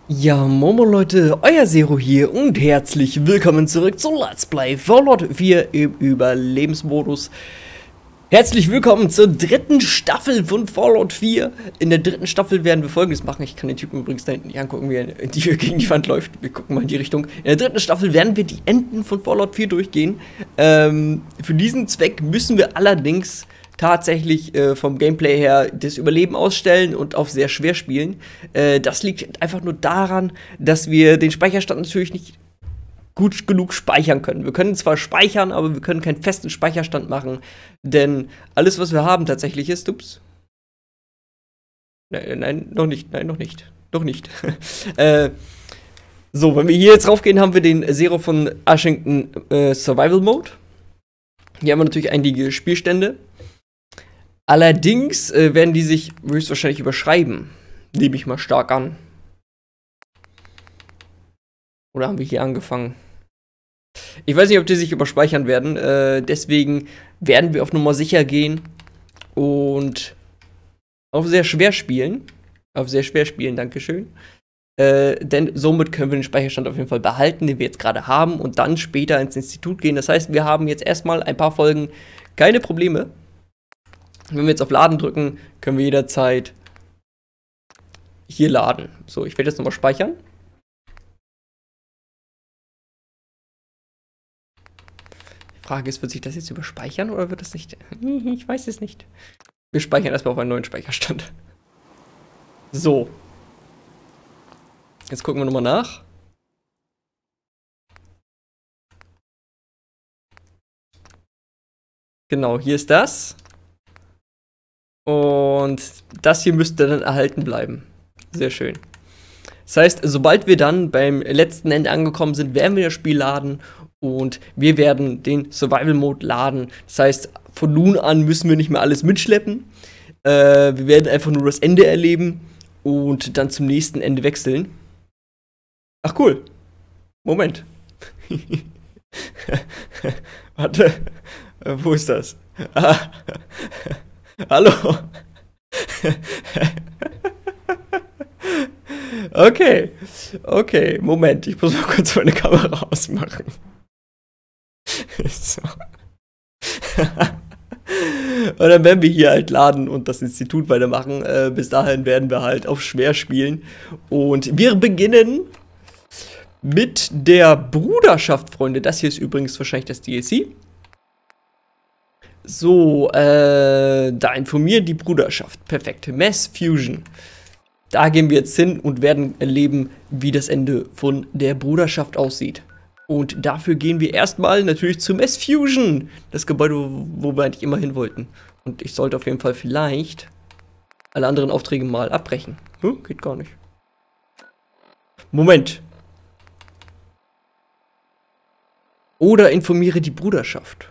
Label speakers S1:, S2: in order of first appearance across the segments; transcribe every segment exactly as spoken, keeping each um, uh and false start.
S1: Ja, Momo Leute, euer Zero hier und herzlich willkommen zurück zu Let's Play Fallout vier im Überlebensmodus. Herzlich willkommen zur dritten Staffel von Fallout vier. In der dritten Staffel werden wir Folgendes machen. Ich kann den Typen übrigens da hinten nicht angucken, wie er die gegen die Wand läuft. Wir gucken mal in die Richtung. In der dritten Staffel werden wir die Enden von Fallout vier durchgehen. Ähm, für diesen Zweck müssen wir allerdings tatsächlich äh, vom Gameplay her das Überleben ausstellen und auf sehr schwer spielen. Äh, das liegt einfach nur daran, dass wir den Speicherstand natürlich nicht gut genug speichern können. Wir können zwar speichern, aber wir können keinen festen Speicherstand machen, denn alles, was wir haben tatsächlich ist, ups. Nein, nein, noch nicht, nein, noch nicht, noch nicht. äh, so, wenn wir hier jetzt raufgehen, haben wir den Zero von Ashington äh, Survival Mode. Hier haben wir natürlich einige Spielstände. Allerdings äh, werden die sich höchstwahrscheinlich überschreiben. Nehme ich mal stark an. Oder haben wir hier angefangen? Ich weiß nicht, ob die sich überspeichern werden. Äh, deswegen werden wir auf Nummer sicher gehen. Und auf sehr schwer spielen. Auf sehr schwer spielen, dankeschön. Äh, denn somit können wir den Speicherstand auf jeden Fall behalten, den wir jetzt gerade haben. Und dann später ins Institut gehen. Das heißt, wir haben jetzt erstmal ein paar Folgen keine Probleme. Wenn wir jetzt auf Laden drücken, können wir jederzeit hier laden. So, ich werde jetzt nochmal speichern. Die Frage ist, wird sich das jetzt überspeichern oder wird das nicht? Ich weiß es nicht. Wir speichern erstmal auf einen neuen Speicherstand. So. Jetzt gucken wir nochmal nach. Genau, hier ist das. Und das hier müsste dann erhalten bleiben. Sehr schön. Das heißt, sobald wir dann beim letzten Ende angekommen sind, werden wir das Spiel laden und wir werden den Survival Mode laden. Das heißt, von nun an müssen wir nicht mehr alles mitschleppen. Äh, wir werden einfach nur das Ende erleben und dann zum nächsten Ende wechseln. Ach cool. Moment. Warte. Äh, wo ist das? Ah. Hallo. Okay. Okay, Moment. Ich muss mal kurz meine Kamera ausmachen. So. Und dann werden wir hier halt laden und das Institut weitermachen. Äh, bis dahin werden wir halt auf schwer spielen. Und wir beginnen mit der Bruderschaft, Freunde. Das hier ist übrigens wahrscheinlich das D L C. So, äh, da informiert die Bruderschaft. Perfekt. Mass Fusion. Da gehen wir jetzt hin und werden erleben, wie das Ende von der Bruderschaft aussieht. Und dafür gehen wir erstmal natürlich zu Mass Fusion. Das Gebäude, wo wir eigentlich immer hin wollten. Und ich sollte auf jeden Fall vielleicht alle anderen Aufträge mal abbrechen. Hm, geht gar nicht. Moment. Oder informiere die Bruderschaft.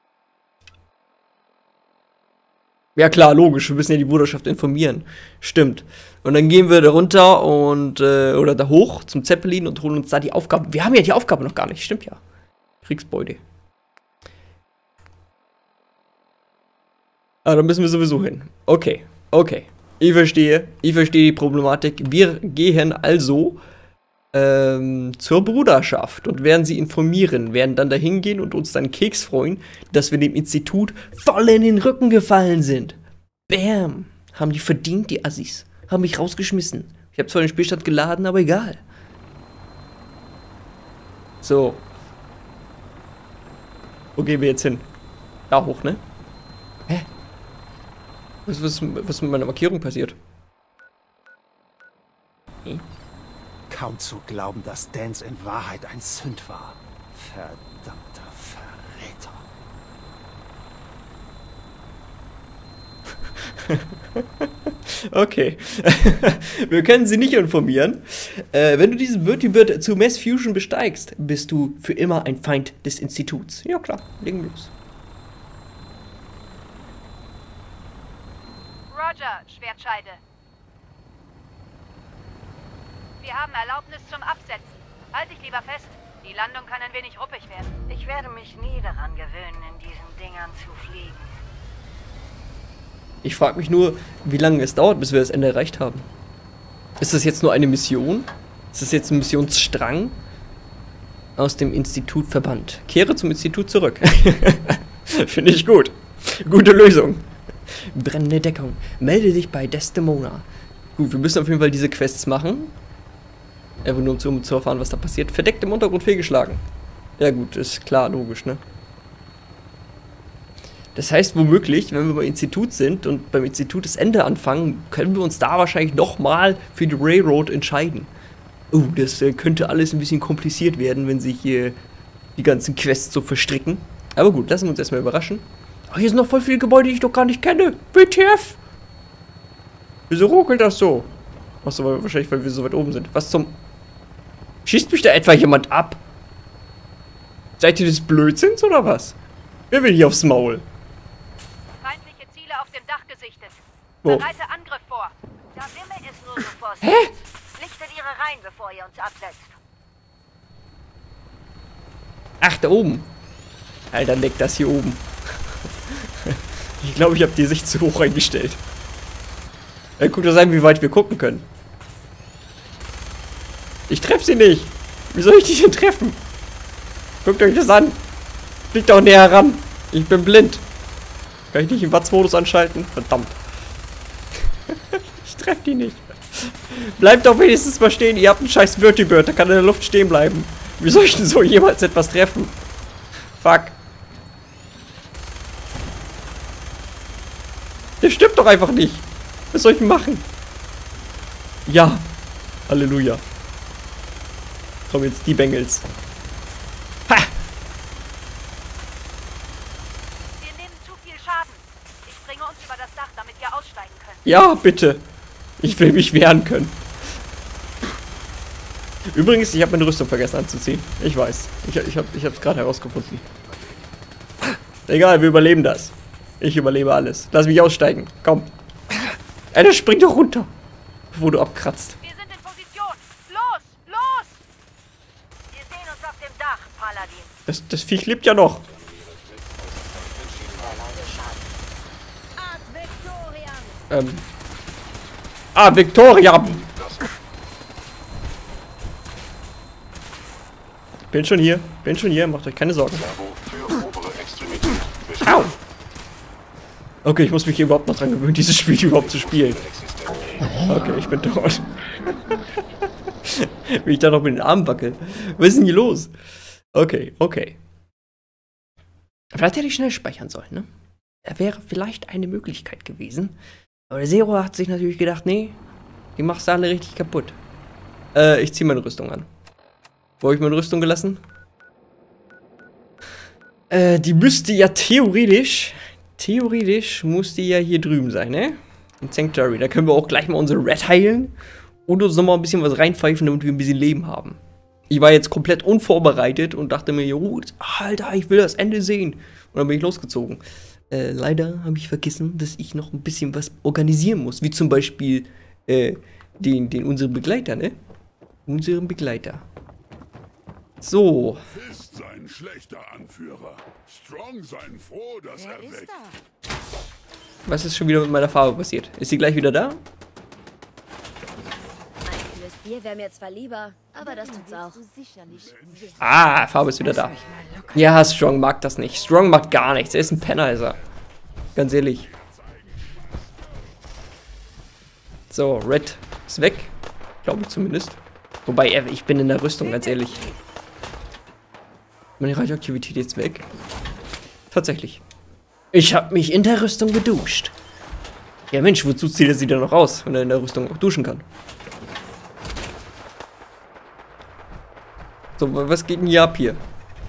S1: Ja klar, logisch, wir müssen ja die Bruderschaft informieren. Stimmt. Und dann gehen wir da runter und, äh, oder da hoch zum Zeppelin und holen uns da die Aufgabe. Wir haben ja die Aufgabe noch gar nicht, stimmt ja. Kriegsbeute. Ah, da müssen wir sowieso hin. Okay, okay. Ich verstehe, ich verstehe die Problematik. Wir gehen also ähm, zur Bruderschaft und werden sie informieren, werden dann dahin gehen und uns dann Keks freuen, dass wir dem Institut voll in den Rücken gefallen sind. Bam! Haben die verdient, die Assis. Haben mich rausgeschmissen. Ich habe zwar den Spielstand geladen, aber egal. So. Wo gehen wir jetzt hin? Da hoch, ne? Hä? Was, was, was ist mit meiner Markierung passiert? Hm?
S2: Kaum zu glauben, dass Dance in Wahrheit ein Sünd war. Verdammter Verräter.
S1: Okay. Wir können sie nicht informieren. Äh, wenn du diesen Vertibird zu Mass Fusion besteigst, bist du für immer ein Feind des Instituts. Ja klar, legen wir los.
S3: Roger, Schwertscheide. Wir haben Erlaubnis zum Absetzen. Halt dich lieber fest. Die Landung kann ein wenig ruppig werden.
S4: Ich werde mich nie daran gewöhnen, in diesen Dingern zu fliegen.
S1: Ich frage mich nur, wie lange es dauert, bis wir das Ende erreicht haben. Ist das jetzt nur eine Mission? Das ist jetzt ein Missionsstrang aus dem Institut verbannt. Kehre zum Institut zurück. Finde ich gut. Gute Lösung. Brennende Deckung. Melde dich bei Desdemona. Gut, wir müssen auf jeden Fall diese Quests machen. Einfach nur um zu, um zu erfahren, was da passiert. Verdeckt im Untergrund fehlgeschlagen. Ja gut, ist klar, logisch, ne? Das heißt, womöglich, wenn wir beim Institut sind und beim Institut das Ende anfangen, können wir uns da wahrscheinlich nochmal für die Railroad entscheiden. Oh, das äh, könnte alles ein bisschen kompliziert werden, wenn sich hier die ganzen Quests so verstricken. Aber gut, lassen wir uns erstmal überraschen. Oh, hier sind noch voll viele Gebäude, die ich doch gar nicht kenne. W T F? Wieso ruckelt das so? Achso, weil, wahrscheinlich, weil wir so weit oben sind. Was zum... Schießt mich da etwa jemand ab? Seid ihr des Blödsinns oder was? Wer will hier aufs Maul?
S3: Feindliche Ziele auf dem Dach gesichtet.
S1: Wo?
S3: Bereite Angriff vor.
S4: Da wimmelt es nur so vor sich.
S1: Hä?
S4: Lichtet ihre Reihen, bevor ihr uns absetzt.
S1: Ach, da oben. Alter, leck das hier oben. Ich glaube, ich habe die Sicht zu hoch eingestellt. Ja, guckt doch sein, wie weit wir gucken können. Ich treffe sie nicht. Wie soll ich die denn treffen? Guckt euch das an. Fliegt doch näher ran. Ich bin blind. Kann ich nicht im Watts-Modus anschalten? Verdammt. Ich treffe die nicht. Bleibt doch wenigstens mal stehen. Ihr habt einen scheiß Vertibird. Der kann in der Luft stehen bleiben. Wie soll ich denn so jemals etwas treffen? Fuck. Der stimmt doch einfach nicht. Was soll ich machen? Ja. Halleluja. Kommen jetzt die Bengels. Ha!
S3: Wir nehmen zu viel Schaden. Ich bringe uns über das Dach, damit wir aussteigen können.
S1: Ja, bitte. Ich will mich wehren können. Übrigens, ich habe meine Rüstung vergessen anzuziehen. Ich weiß. Ich, ich habe ich es gerade herausgefunden. Egal, wir überleben das. Ich überlebe alles. Lass mich aussteigen. Komm. Alter, spring doch runter. Bevor du abkratzt.
S3: Wir sind in Position. Los, los!
S4: Wir sehen uns auf dem Dach, Paladin.
S1: Das, das Viech lebt ja noch. Ähm. Ah, Victoria! Bin schon hier. Bin schon hier. Macht euch keine Sorgen. Au! Okay, ich muss mich hier überhaupt noch dran gewöhnen, dieses Spiel überhaupt zu spielen. Okay, ich bin tot. Wie ich da noch mit den Armen wackel. Was ist denn hier los? Okay, okay. Vielleicht hätte ich schnell speichern sollen, ne? Da wäre vielleicht eine Möglichkeit gewesen. Aber der Zero hat sich natürlich gedacht, nee, die machst du alle richtig kaputt. Äh, ich ziehe meine Rüstung an. Wo habe ich meine Rüstung gelassen? Äh, die müsste ja theoretisch... Theoretisch muss die ja hier drüben sein, ne? Im Sanctuary. Da können wir auch gleich mal unsere Red heilen. Und uns nochmal ein bisschen was reinpfeifen, damit wir ein bisschen Leben haben. Ich war jetzt komplett unvorbereitet und dachte mir, jo, Alter, ich will das Ende sehen. Und dann bin ich losgezogen. Äh, leider habe ich vergessen, dass ich noch ein bisschen was organisieren muss. Wie zum Beispiel, äh, den, den unseren Begleiter, ne? Unseren Begleiter. So.
S5: Fist sein schlechter Anführer. Strong sein froh, dass
S4: Wer
S5: er
S4: ist
S5: weg.
S4: da?
S1: Was ist schon wieder mit meiner Farbe passiert? Ist sie gleich wieder da?
S6: Ein kühles Bier wäre mir zwar lieber, aber das tut's auch.
S1: Ah, Farbe ist wieder da. Ja, Strong mag das nicht. Strong mag gar nichts. Er ist ein Penner, ist er. Ganz ehrlich. So, Red ist weg. Glaube ich zumindest. Wobei, ich bin in der Rüstung, ganz ehrlich. Meine Radioaktivität jetzt weg. Tatsächlich. Ich habe mich in der Rüstung geduscht. Ja Mensch, wozu zieht er sie denn noch aus, wenn er in der Rüstung auch duschen kann? So, was geht denn hier ab hier?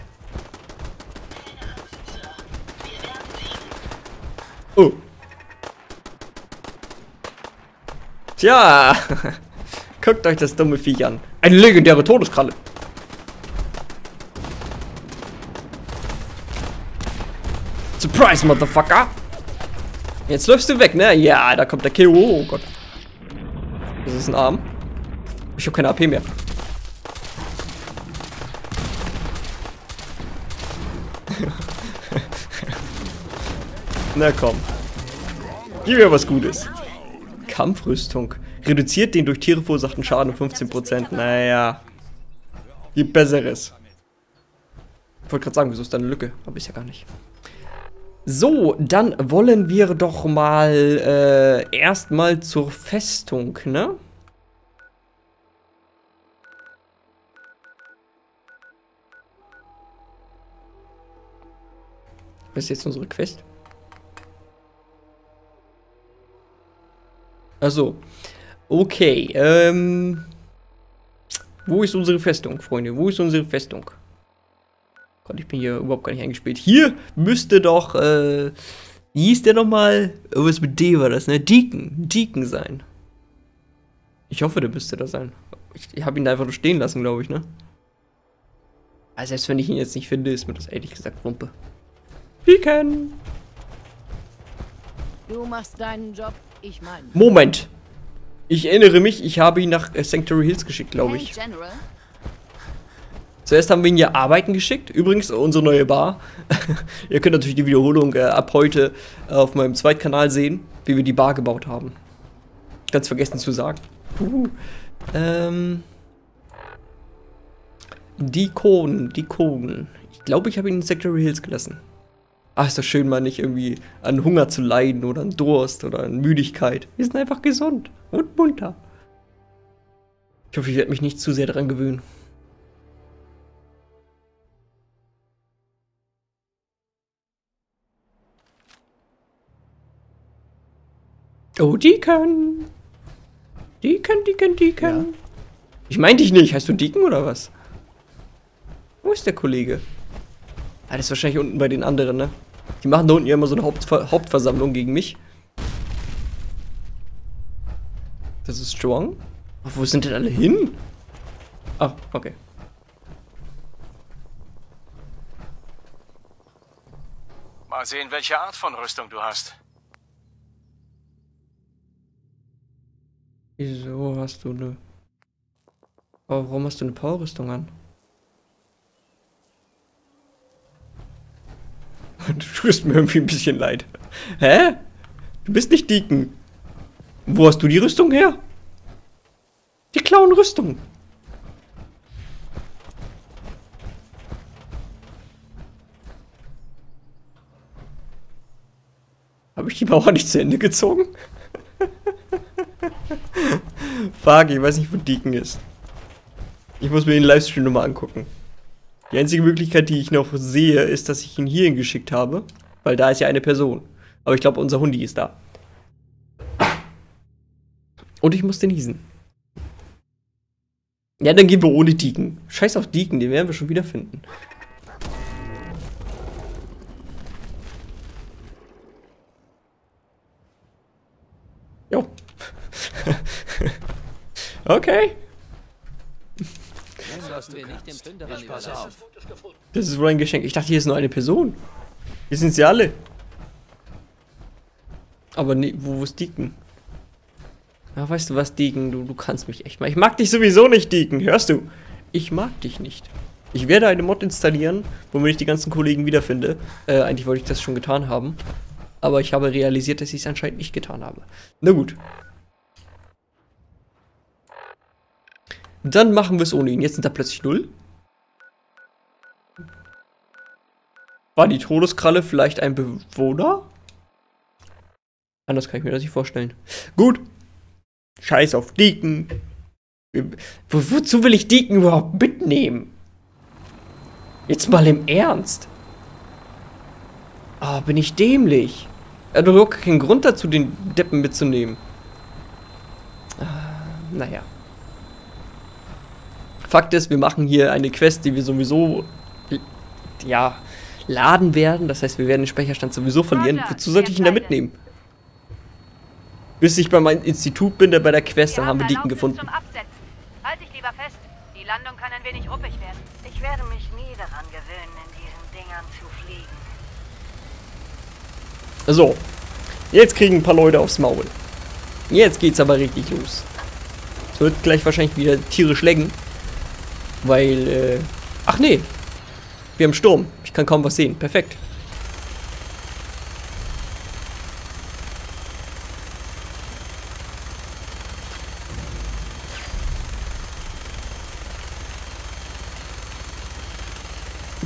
S1: Oh. Tja. Guckt euch das dumme Viech an. Eine legendäre Todeskralle. Surprise, Motherfucker! Jetzt läufst du weg, ne? Ja, da kommt der Kill. Oh Gott. Das ist ein Arm. Ich habe keine A P mehr. Na komm. Gib mir was Gutes. Kampfrüstung. Reduziert den durch Tiere verursachten Schaden um fünfzehn Prozent. Naja. Gibt Besseres. Ich wollte gerade sagen, wieso ist da eine Lücke? Aber ist ja gar nicht. So, dann wollen wir doch mal äh, erstmal zur Festung, ne? Was ist jetzt unsere Quest? Also, okay, ähm... wo ist unsere Festung, Freunde? Wo ist unsere Festung? Gott, ich bin hier überhaupt gar nicht eingespielt. Hier müsste doch, äh... wie hieß der nochmal? Irgendwas mit D war das, ne? Deacon. Deacon sein. Ich hoffe, der müsste da sein. Ich, ich habe ihn da einfach nur stehen lassen, glaube ich, ne? Also selbst wenn ich ihn jetzt nicht finde, ist mir das ehrlich gesagt Wumpe. Deacon!
S7: Du machst deinen Job, ich meine.
S1: Moment! Ich erinnere mich, ich habe ihn nach äh, Sanctuary Hills geschickt, glaube ich.
S7: Hey, General.
S1: Zuerst haben wir ihn ja arbeiten geschickt. Übrigens, unsere neue Bar. Ihr könnt natürlich die Wiederholung äh, ab heute äh, auf meinem Zweitkanal sehen, wie wir die Bar gebaut haben. Ganz vergessen zu sagen. Uh, ähm... Die Konen, die Konen. Ich glaube, ich habe ihn in Sanctuary Hills gelassen. Ach, ist doch schön, mal nicht irgendwie an Hunger zu leiden oder an Durst oder an Müdigkeit. Wir sind einfach gesund und munter. Ich hoffe, ich werde mich nicht zu sehr daran gewöhnen. Oh, Deacon. Deacon, Deacon, Deacon. Ja. Ich meinte dich nicht. Heißt du Deacon oder was? Wo ist der Kollege? Ah, das ist wahrscheinlich unten bei den anderen, ne? Die machen da unten ja immer so eine Hauptver Hauptversammlung gegen mich. Das ist Strong. Ach, wo sind denn alle hin? Ah, okay.
S8: Mal sehen, welche Art von Rüstung du hast.
S1: Wieso hast du eine... Oh, warum hast du eine Powerrüstung an? Du tust mir irgendwie ein bisschen leid. Hä? Du bist nicht Deacon. Wo hast du die Rüstung her? Die klauen Rüstung. Habe ich die Mauer nicht zu Ende gezogen? Fuck, ich weiß nicht, wo Deacon ist. Ich muss mir den Livestream nochmal angucken. Die einzige Möglichkeit, die ich noch sehe, ist, dass ich ihn hierhin geschickt habe. Weil da ist ja eine Person. Aber ich glaube, unser Hundi ist da. Und ich muss den niesen. Ja, dann gehen wir ohne Deacon. Scheiß auf Deacon, den werden wir schon wieder finden. Jo. Okay. Das ist wohl ein Geschenk. Ich dachte, hier ist nur eine Person. Hier sind sie alle. Aber nee, wo, wo ist Deacon? Ja, weißt du was, Deacon? Du, du kannst mich echt mal. Ich mag dich sowieso nicht, Deacon. Hörst du? Ich mag dich nicht. Ich werde eine Mod installieren, womit ich die ganzen Kollegen wiederfinde. Äh, eigentlich wollte ich das schon getan haben. Aber ich habe realisiert, dass ich es anscheinend nicht getan habe. Na gut. Dann machen wir es ohne ihn. Jetzt sind da plötzlich null. War die Todeskralle vielleicht ein Bewohner? Anders kann ich mir das nicht vorstellen. Gut. Scheiß auf Deacon. Wo, wozu will ich Deacon überhaupt mitnehmen? Jetzt mal im Ernst. Ah, oh, bin ich dämlich. Er hat doch überhaupt keinen Grund dazu, den Deppen mitzunehmen. Ah, naja. Fakt ist, wir machen hier eine Quest, die wir sowieso, ja, laden werden. Das heißt, wir werden den Speicherstand sowieso verlieren. Wozu sollte ich ihn da mitnehmen? Bis ich bei meinem Institut bin, der bei der Quest, dann haben wir Deacon gefunden.
S3: Zum Absetzen. Halt dich lieber fest. Die Landung kann ein wenig ruppig werden.
S4: Ich werde mich nie daran gewöhnen, in diesen Dingern zu fliegen.
S1: So. Jetzt kriegen ein paar Leute aufs Maul. Jetzt geht's aber richtig los. Es wird gleich wahrscheinlich wieder tierisch lecken. Weil, äh... ach nee. Wir haben Sturm. Ich kann kaum was sehen. Perfekt.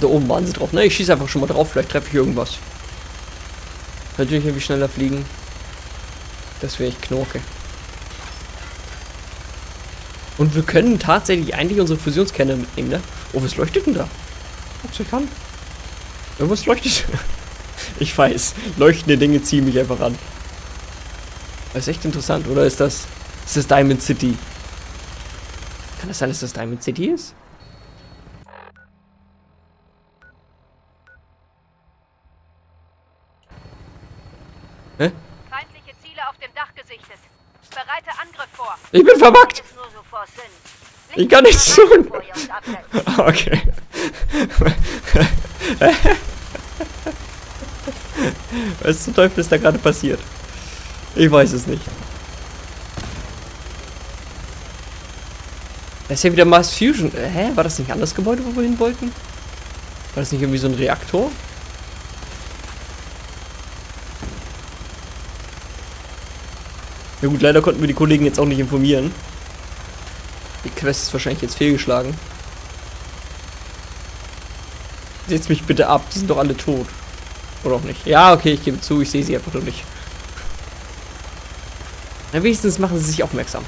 S1: Da oben waren sie drauf. Ne, ich schieße einfach schon mal drauf. Vielleicht treffe ich irgendwas. Natürlich irgendwie schneller fliegen. Das wäre ich Knorke. Und wir können tatsächlich eigentlich unsere Fusionskerne mitnehmen, ne? Oh, was leuchtet denn da? Ob's ich kann. Irgendwas leuchtet. Ich weiß. Leuchtende Dinge ziehen mich einfach an. Das ist echt interessant. Oder ist das... Ist das Diamond City? Kann das sein, dass das Diamond City ist? Hä?
S3: Feindliche Ziele auf dem Dach gesichtet. Bereite Angriff vor.
S1: Ich bin verbuggt!
S4: Ist nur so vor Sinn.
S1: Ich kann nichts tun!
S4: Vor ihr und absetzen.
S1: Okay. Was zum Teufel ist da gerade passiert? Ich weiß es nicht. Das ist ja wieder Mars Fusion. Hä? War das nicht ein anderes Gebäude, wo wir hin wollten? War das nicht irgendwie so ein Reaktor? Ja gut, leider konnten wir die Kollegen jetzt auch nicht informieren. Die Quest ist wahrscheinlich jetzt fehlgeschlagen. Setzt mich bitte ab, die sind doch alle tot. Oder auch nicht. Ja, okay, ich gebe zu, ich sehe sie einfach nur nicht. Na, wenigstens machen sie sich aufmerksam.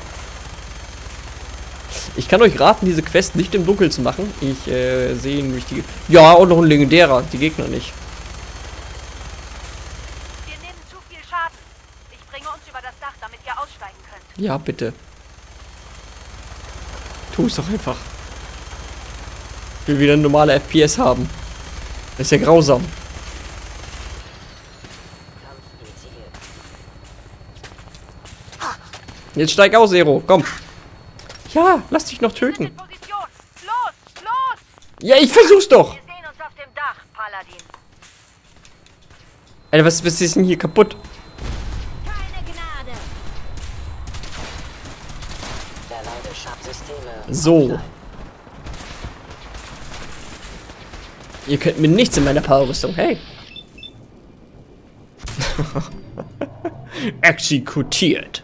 S1: Ich kann euch raten, diese Quest nicht im Dunkeln zu machen. Ich äh, sehe nämlich die... Ja, und noch ein legendärer, die Gegner nicht.
S3: Wir nehmen zu viel Schaden. Ich bringe uns über das Dach, damit ihr aussteigen könnt.
S1: Ja, bitte. Tu es doch einfach. Ich will wieder eine normale F P S haben. Das ist ja grausam. Jetzt steig aus, Zero. Komm. Ja, lass dich noch töten.
S3: Position. Los, los!
S1: Ja, ich versuch's doch.
S4: Wir sehen uns auf dem Dach, Paladin.
S1: Alter, was, was ist denn hier kaputt?
S4: Keine Gnade. Verleide Schabsysteme.
S1: So. Ihr könnt mir nichts in meiner Powerrüstung. Hey. Exekutiert.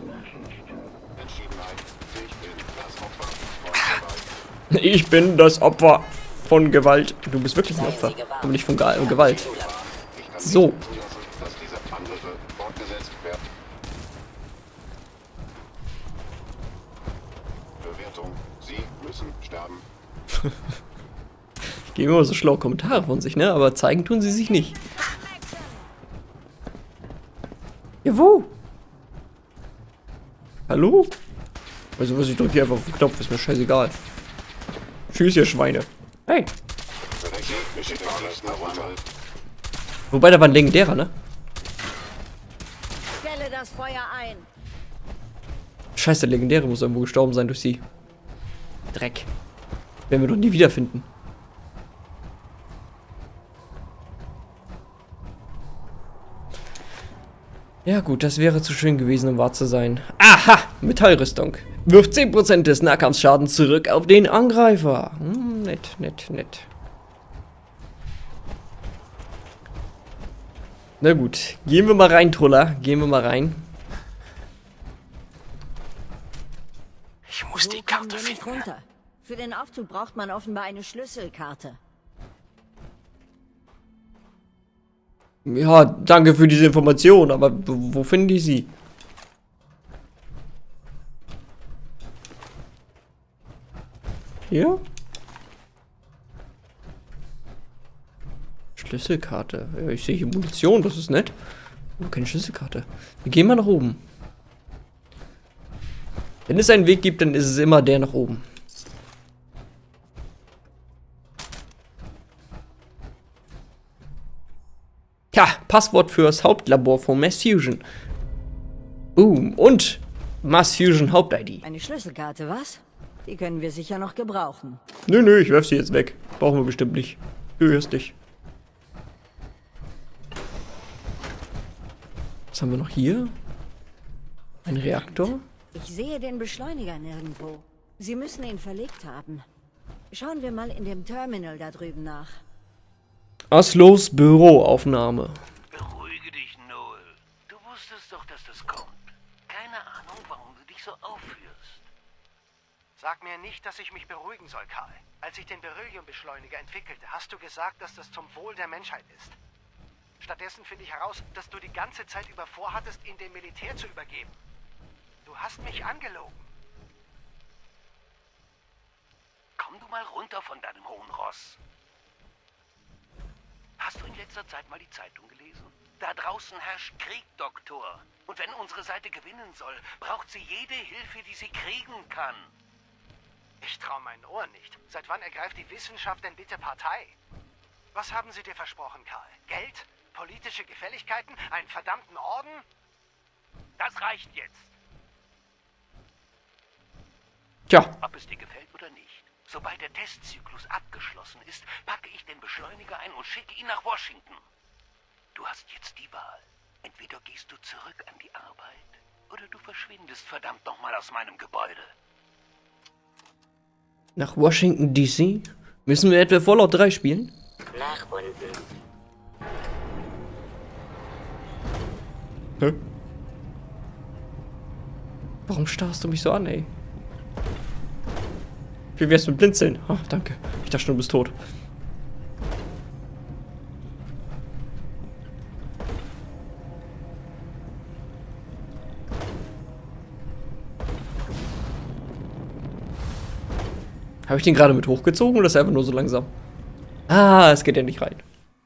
S1: Ich bin das Opfer von Gewalt. Du bist wirklich ein Opfer, aber nicht von Ge Gewalt. So. Ich gebe immer so schlaue Kommentare von sich, ne? Aber zeigen tun sie sich nicht. Ja, wo? Hallo? Also was, ich drücke hier einfach auf den Knopf, ist mir scheißegal. Tschüss, ihr Schweine. Hey. Wobei, da war ein legendärer, ne?
S4: Stelle das Feuer ein.
S1: Scheiße, der Legendäre muss irgendwo gestorben sein durch sie. Dreck. Werden wir doch nie wiederfinden. Ja gut, das wäre zu schön gewesen, um wahr zu sein. Aha! Metallrüstung. Wirft zehn Prozent des Nahkampfschadens zurück auf den Angreifer. Hm, nett, nett, nett. Na gut, gehen wir mal rein, Truller. Gehen wir mal rein.
S8: Ich muss die
S4: So kommen
S8: Karte
S4: wir nicht
S8: finden.
S4: runter. Für den Aufzug braucht man offenbar eine Schlüsselkarte.
S1: Ja, danke für diese Information, aber wo, wo finde ich sie? Hier? Schlüsselkarte. Ja, ich sehe hier Munition, das ist nett. Aber keine Schlüsselkarte. Wir gehen mal nach oben. Wenn es einen Weg gibt, dann ist es immer der nach oben. Ja, Passwort fürs Hauptlabor von Mars Fusion. Boom. Und Mars Fusion Haupt-I D.
S4: Eine Schlüsselkarte, was? Die können wir sicher noch gebrauchen.
S1: Nö, nö, ich werf sie jetzt weg. Brauchen wir bestimmt nicht. Du hörst dich. Was haben wir noch hier? Ein Reaktor?
S4: Ich sehe den Beschleuniger nirgendwo. Sie müssen ihn verlegt haben. Schauen wir mal in dem Terminal da drüben nach.
S1: Aslos Büroaufnahme.
S9: Beruhige dich, Noel. Du wusstest doch, dass das kommt. Keine Ahnung, warum du dich so aufführst.
S2: Sag mir nicht, dass ich mich beruhigen soll, Karl. Als ich den Beryllium-Beschleuniger entwickelte, hast du gesagt, dass das zum Wohl der Menschheit ist. Stattdessen finde ich heraus, dass du die ganze Zeit über vorhattest, ihn dem Militär zu übergeben. Du hast mich angelogen.
S9: Komm du mal runter von deinem hohen Ross. Hast du in letzter Zeit mal die Zeitung gelesen? Da draußen herrscht Krieg, Doktor. Und wenn unsere Seite gewinnen soll, braucht sie jede Hilfe, die sie kriegen kann.
S2: Ich traue meinen Ohren nicht. Seit wann ergreift die Wissenschaft denn bitte Partei? Was haben sie dir versprochen, Karl? Geld? Politische Gefälligkeiten? Einen verdammten Orden?
S9: Das reicht jetzt.
S1: Tja.
S9: Ob es dir gefällt oder nicht. Sobald der Testzyklus abgeschlossen ist, packe ich den Beschleuniger ein und schicke ihn nach Washington. Du hast jetzt die Wahl. Entweder gehst du zurück an die Arbeit oder du verschwindest verdammt nochmal aus meinem Gebäude.
S1: Nach Washington D C? Müssen wir etwa Fallout drei spielen?
S10: Nach unten.
S1: Hä? Warum starrst du mich so an, ey? Wie wär's mit Blinzeln? Oh, danke. Ich dachte schon, du bist tot. Habe ich den gerade mit hochgezogen oder ist er einfach nur so langsam? Ah, es geht ja nicht rein.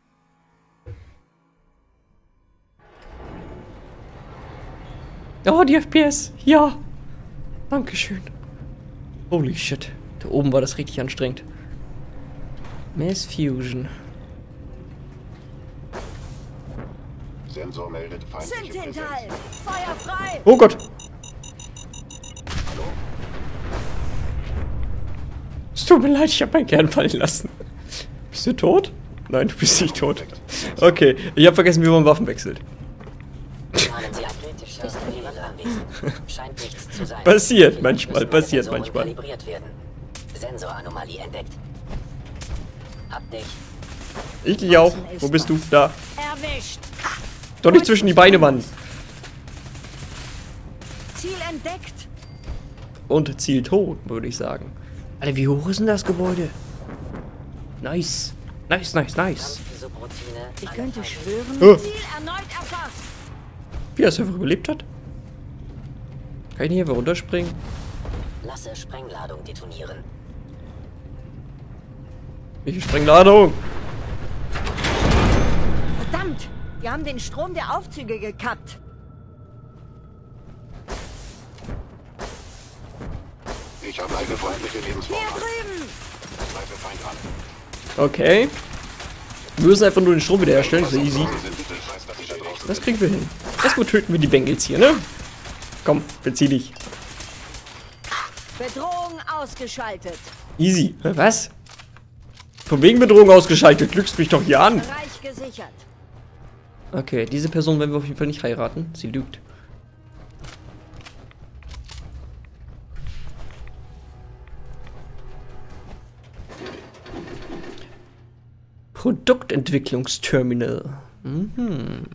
S1: Oh, die F P S. Ja. Dankeschön. Holy shit. Da oben war das richtig anstrengend. Mass Fusion.
S11: Sensor meldet feindliche
S4: Sind
S11: Präsenz.
S4: hinterhalb! Feuer frei!
S1: Oh Gott. Es tut mir leid, ich habe meinen Kern fallen lassen. Bist du tot? Nein, du bist nicht tot. Okay, ich habe vergessen, wie man Waffen wechselt.
S10: Haben Sie athletische Pistolen anwesend? Scheint nichts zu sein.
S1: Passiert manchmal, passiert
S10: Sensoren
S1: manchmal.
S10: kalibriert werden. Sensoranomalie entdeckt. Hab dich.
S1: Ich dich auch. Wo bist du? Da.
S4: Erwischt!
S1: Doch nicht zwischen die Beine, Mann.
S4: Ziel entdeckt!
S1: Und Ziel tot, würde ich sagen. Alter, wie hoch ist denn das Gebäude? Nice. Nice, nice, nice.
S10: Subroutine.
S4: Ich könnte schwören,
S1: Oh.
S4: Ziel erneut erfasst!
S1: Wie er es einfach überlebt hat? Kann ich nicht einfach runterspringen?
S10: Lasse Sprengladung detonieren.
S1: Welche Sprengladung?
S4: Verdammt! Wir haben den Strom der Aufzüge gekappt.
S11: Ich habe eine feindliche Lebensform.
S4: Hier drüben!
S11: Greife Feind an.
S1: Okay. Wir müssen einfach nur den Strom wiederherstellen. Das ist easy.
S11: Sie sind ich weiß, dass ich da draußen
S1: Das kriegen wir hin. Erstmal töten wir die Bengels hier, ne? Komm, verzieh dich.
S4: Bedrohung ausgeschaltet.
S1: Easy. Hä, was? Von wegen Bedrohung ausgeschaltet. Glückst mich doch hier an.
S4: Bereich gesichert.
S1: Okay, diese Person werden wir auf jeden Fall nicht heiraten. Sie lügt. Produktentwicklungsterminal. Mhm.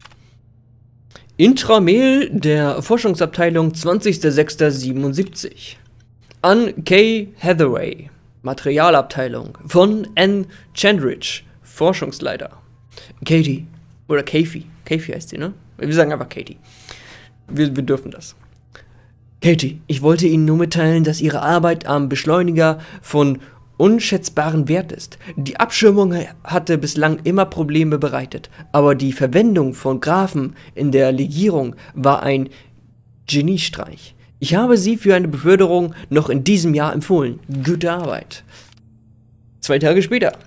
S1: Intramail der Forschungsabteilung zwanzigster sechster siebenundsiebzig. An Kay Hathaway, Materialabteilung von Ann Chandridge, Forschungsleiter. Katie. Oder Kathy. Kathy heißt sie, ne? Wir sagen einfach Katie. Wir, wir dürfen das. Katie, ich wollte Ihnen nur mitteilen, dass Ihre Arbeit am Beschleuniger von unschätzbaren Wert ist. Die Abschirmung hatte bislang immer Probleme bereitet, aber die Verwendung von Graphen in der Legierung war ein Geniestreich. Ich habe Sie für eine Beförderung noch in diesem Jahr empfohlen. Gute Arbeit. Zwei Tage später.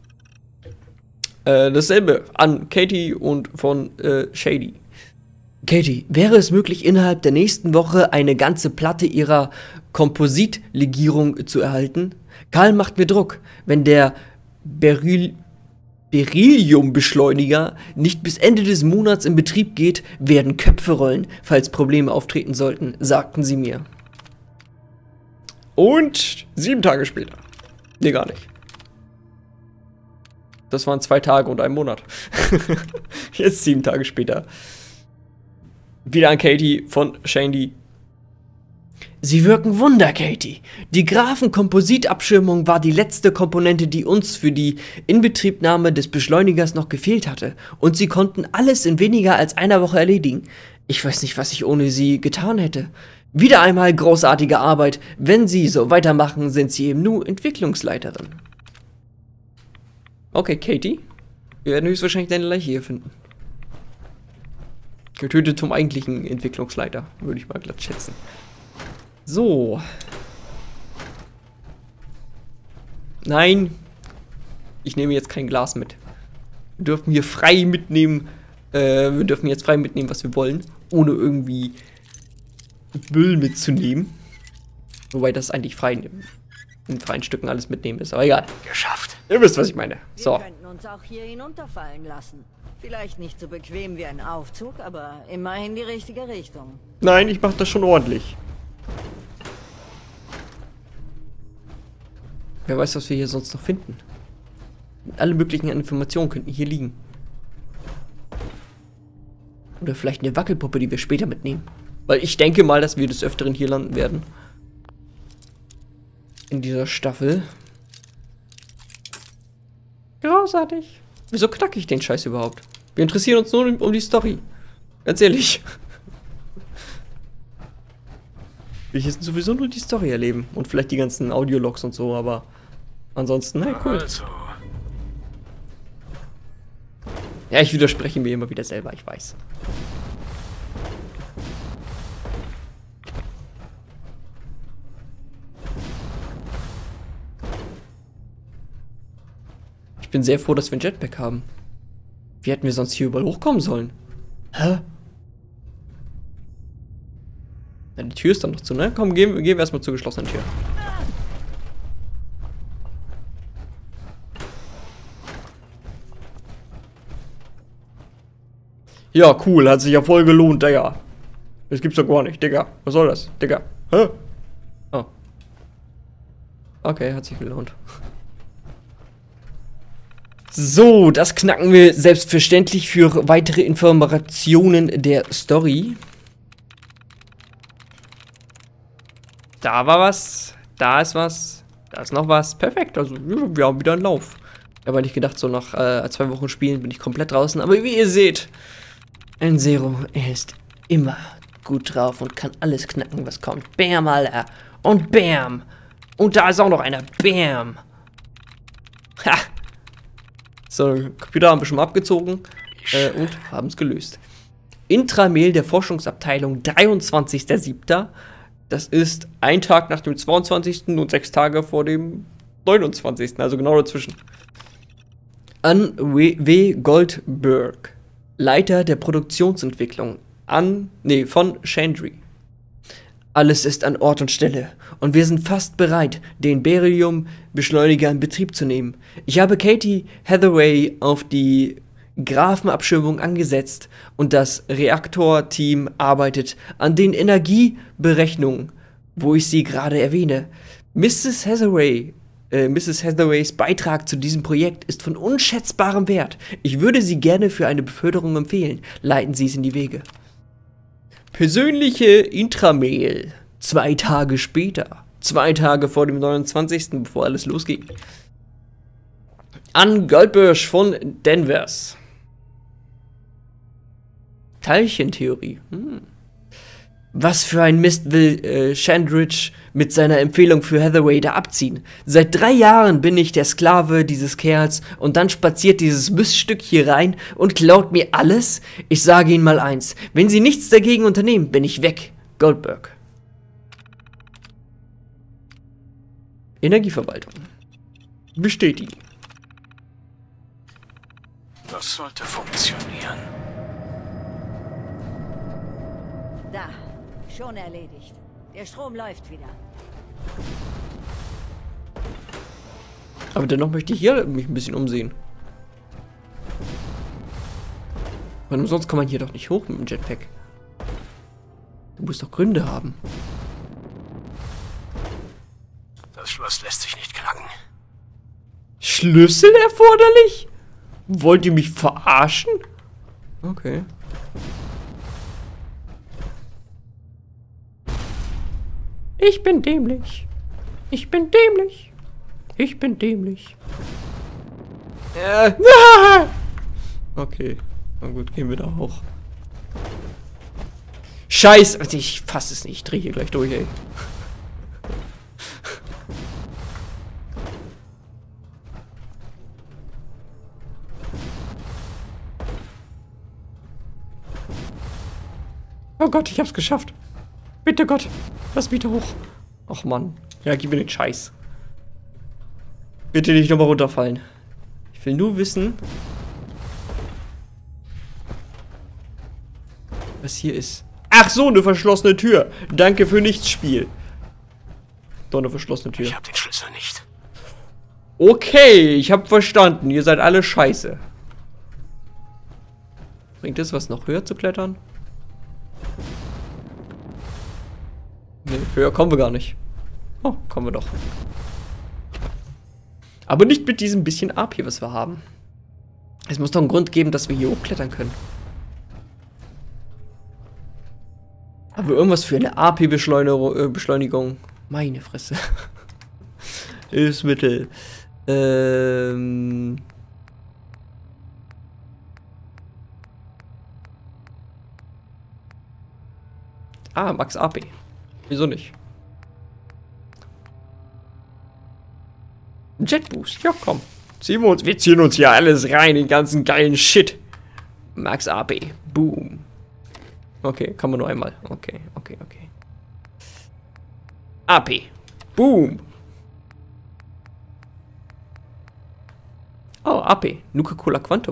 S1: Äh, dasselbe an Katie und von äh, Shady. Katie, wäre es möglich, innerhalb der nächsten Woche eine ganze Platte Ihrer Kompositlegierung zu erhalten? Karl macht mir Druck. Wenn der Beryl Beryllium-Beschleuniger nicht bis Ende des Monats in Betrieb geht, werden Köpfe rollen, falls Probleme auftreten sollten, sagten sie mir. Und sieben Tage später. Nee, gar nicht. Das waren zwei Tage und ein Monat. Jetzt sieben Tage später. Wieder an Katie von Shandy. Sie wirken Wunder, Katie. Die Graphenkompositabschirmung war die letzte Komponente, die uns für die Inbetriebnahme des Beschleunigers noch gefehlt hatte. Und sie konnten alles in weniger als einer Woche erledigen. Ich weiß nicht, was ich ohne sie getan hätte. Wieder einmal großartige Arbeit. Wenn Sie so weitermachen, sind Sie eben nur Entwicklungsleiterin. Okay, Katie. Wir werden höchstwahrscheinlich deine Leiche hier finden. Getötet vom eigentlichen Entwicklungsleiter, würde ich mal glatt schätzen. So. Nein. Ich nehme jetzt kein Glas mit. Wir dürfen hier frei mitnehmen. Äh, wir dürfen jetzt frei mitnehmen, was wir wollen. Ohne irgendwie Müll mitzunehmen. Wobei das eigentlich frei in freien Stücken alles mitnehmen ist. Aber egal.
S8: Geschafft.
S1: Ihr wisst, was ich meine. So.
S4: Wir könnten uns auch hier hinunterfallen lassen. Vielleicht nicht so bequem wie ein Aufzug, aber immerhin die richtige Richtung.
S1: Nein, ich mache das schon ordentlich. Wer weiß, was wir hier sonst noch finden. Alle möglichen Informationen könnten hier liegen. Oder vielleicht eine Wackelpuppe, die wir später mitnehmen. Weil ich denke mal, dass wir des Öfteren hier landen werden. In dieser Staffel. Großartig. Wieso knacke ich den Scheiß überhaupt? Wir interessieren uns nur um die Story. Ganz ehrlich. Wir hier sowieso nur die Story erleben. Und vielleicht die ganzen Audiologs und so, aber ansonsten, hey, cool.
S8: Also.
S1: Ja, ich widerspreche mir immer wieder selber, ich weiß. Ich bin sehr froh, dass wir ein Jetpack haben. Wie hätten wir sonst hier überall hochkommen sollen? Hä? Ja, die Tür ist dann noch zu, ne? Komm, gehen, gehen wir erstmal zur geschlossenen Tür. Ja, cool, hat sich ja voll gelohnt, Digga. Das gibt's doch gar nicht, Digga. Was soll das, Digga? Hä? Oh. Okay, hat sich gelohnt. So, das knacken wir selbstverständlich für weitere Informationen der Story. Da war was, da ist was, da ist noch was. Perfekt, also wir haben wieder einen Lauf. Ich habe nicht gedacht, so nach äh, zwei Wochen Spielen bin ich komplett draußen. Aber wie ihr seht, ein Zero, er ist immer gut drauf und kann alles knacken, was kommt. Bam, Alter. Und bam. Und da ist auch noch einer. Bam. Ha. So, Computer haben wir schon mal abgezogen äh, und haben es gelöst. Intramail der Forschungsabteilung, dreiundzwanzigster siebter Das ist ein Tag nach dem zweiundzwanzigsten und sechs Tage vor dem neunundzwanzigsten Also genau dazwischen. An W. Goldberg, Leiter der Produktionsentwicklung an, nee, von Chandri. Alles ist an Ort und Stelle und wir sind fast bereit, den Beryllium-Beschleuniger in Betrieb zu nehmen. Ich habe Katie Hathaway auf die Graphenabschirmung angesetzt und das Reaktorteam arbeitet an den Energieberechnungen, wo ich sie gerade erwähne. Misses Hathaway, äh, Misses Hathaways Beitrag zu diesem Projekt ist von unschätzbarem Wert. Ich würde sie gerne für eine Beförderung empfehlen. Leiten Sie es in die Wege. Persönliche Intramail. Zwei Tage später. Zwei Tage vor dem neunundzwanzigsten bevor alles losging. An Goldberg von Danvers. Teilchentheorie. Hm. Was für ein Mist will äh, Shandridge mit seiner Empfehlung für Hathaway da abziehen? Seit drei Jahren bin ich der Sklave dieses Kerls und dann spaziert dieses Miststück hier rein und klaut mir alles? Ich sage Ihnen mal eins, wenn Sie nichts dagegen unternehmen, bin ich weg. Goldberg. Energieverwaltung. Bestätigen.
S8: Das sollte funktionieren.
S4: Da, schon erledigt. Der Strom läuft wieder.
S1: Aber dennoch möchte ich hier mich ein bisschen umsehen. Weil sonst kann man hier doch nicht hoch mit dem Jetpack. Du musst doch Gründe haben.
S8: Das Schloss lässt sich nicht knacken.
S1: Schlüssel erforderlich? Wollt ihr mich verarschen? Okay. Ich bin dämlich. Ich bin dämlich. Ich bin dämlich. Äh. Okay. Na gut, gehen wir da hoch. Scheiße. Ich fasse es nicht. Ich drehe hier gleich durch, ey. Oh Gott, ich hab's geschafft. Bitte Gott, lass mich da hoch. Ach Mann. Ja, gib mir den Scheiß. Bitte nicht nochmal runterfallen. Ich will nur wissen, was hier ist. Ach so, eine verschlossene Tür. Danke für nichts, Spiel. Doch eine verschlossene Tür.
S8: Ich hab den Schlüssel nicht.
S1: Okay, ich hab verstanden. Ihr seid alle scheiße. Bringt es was, noch höher zu klettern? Nee, höher kommen wir gar nicht. Oh, kommen wir doch. Aber nicht mit diesem bisschen A P, was wir haben. Es muss doch einen Grund geben, dass wir hier hochklettern können. Aber irgendwas für eine A P-Beschleunigung. Meine Fresse. Hilfsmittel. Ähm... Ah, Max A P. Wieso nicht? Jetboost. Ja, komm. Ziehen wir uns. Wir ziehen uns hier alles rein, den ganzen geilen Shit. Max A P. Boom. Okay, kann man nur einmal. Okay, okay, okay. A P. Boom. Oh, A P. Nuka-Cola Quantum.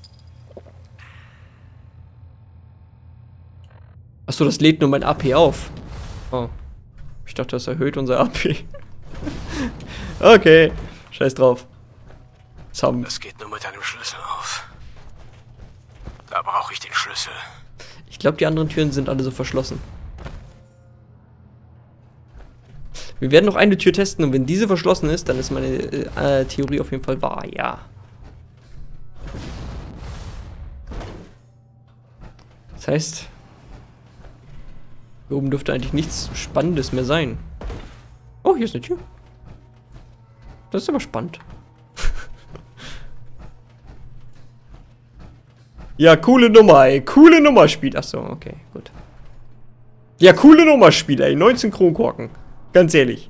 S1: Achso, das lädt nur mein A P auf. Oh. Ich dachte, das erhöht unser A P. Okay. Scheiß drauf. Zum.
S8: Das geht nur mit einem Schlüssel auf. Da brauche ich den Schlüssel.
S1: Ich glaube, die anderen Türen sind alle so verschlossen. Wir werden noch eine Tür testen und wenn diese verschlossen ist, dann ist meine äh, Theorie auf jeden Fall wahr. Ja. Das heißt, hier oben dürfte eigentlich nichts Spannendes mehr sein. Oh, hier ist eine Tür. Das ist aber spannend. Ja, coole Nummer, ey. Coole Nummer, Spiel. Achso, okay, gut. Ja, coole Nummer, Spiel, ey. neunzehn Kronkorken. Ganz ehrlich.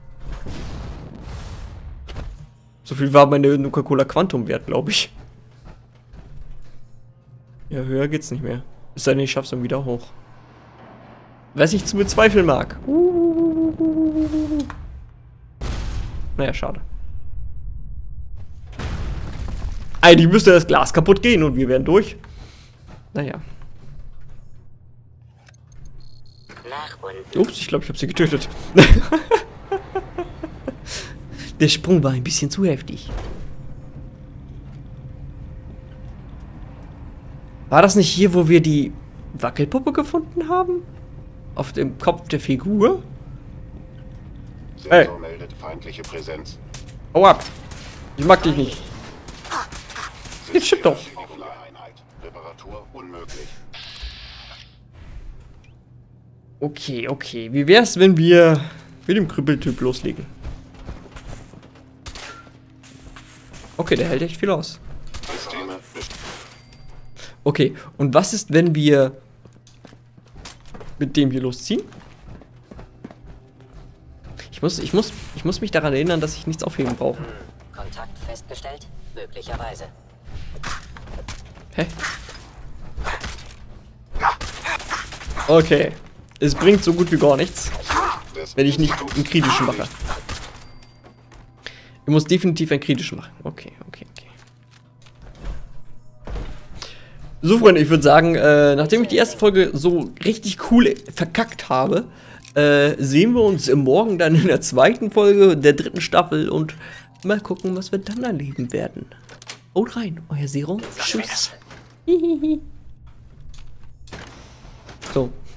S1: So viel war meine Nuka-Cola Quantum wert, glaube ich. Ja, höher geht's nicht mehr. Es sei denn, ich schaff's dann wieder hoch. Was ich zu bezweifeln mag. Naja, schade. Eigentlich müsste das Glas kaputt gehen und wir wären durch. Naja. Ups, ich glaube, ich habe sie getötet. Der Sprung war ein bisschen zu heftig. War das nicht hier, wo wir die Wackelpuppe gefunden haben? Auf dem Kopf der Figur?
S11: Sensor
S1: Hey.
S11: meldet feindliche Präsenz.
S1: Hau ab. Ich mag dich nicht. Jetzt stimmt doch.
S11: Einheit. Reparatur unmöglich.
S1: Okay, okay. Wie wär's, wenn wir mit dem Krüppeltyp loslegen? Okay, der hält echt viel aus.
S11: Systeme
S1: Okay, und was ist, wenn wir mit dem hier losziehen? Ich muss, ich muss, ich muss mich daran erinnern, dass ich nichts aufheben brauche.
S10: Kontakt festgestellt? Möglicherweise.
S1: Hä? Okay. Es bringt so gut wie gar nichts, wenn ich nicht einen kritischen mache. Ich muss definitiv einen kritischen machen. Okay, okay, okay. So, Freunde, ich würde sagen, äh, nachdem ich die erste Folge so richtig cool verkackt habe, äh, sehen wir uns morgen dann in der zweiten Folge der dritten Staffel und mal gucken, was wir dann erleben werden. Haut rein, euer Serum. Tschüss. So.